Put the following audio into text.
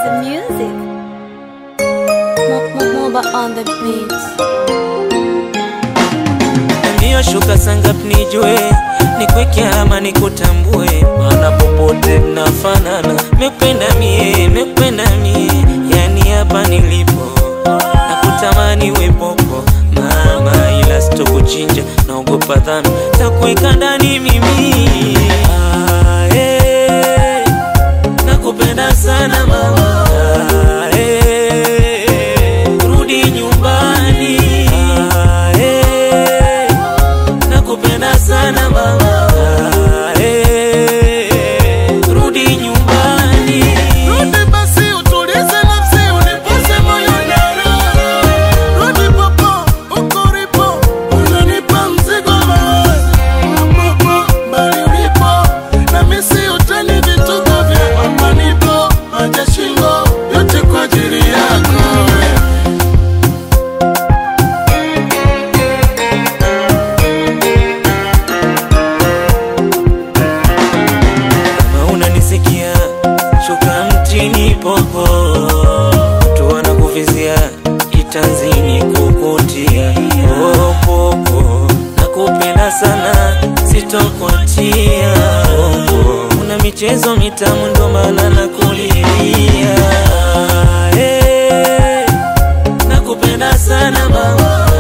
the music. Moba on the beats. Ndio shuka sangap nijue, nikweke ama nikutambue, maana popote nafanana. Mependa mie, yani hapa nilipo nakutamani wepopo mama, ila sitokuchinja, naogopa dhambi takuweka ndani mimi. Nakupenda sana mama, rudi nyumbani. Nakupenda sana mama, rudi nyumbani. Rudi basi utulize nafsi, unipose moyo ndani. Rudi popo, uko ulipo, unanipa mzigo mawazo. Popo, bali ulipo, na misi utani vituko vya hapa nipo. Acha shingo, yote kwa ajili yako. Kama unanisikia, shuka mtini popo, watu wanakuvizia, itanzini kukutia. Oh popo, nakupenda sana, sitokuachia. Popo, una michezo mitamu ndo maana nakulilia. Nakupenda sana mama.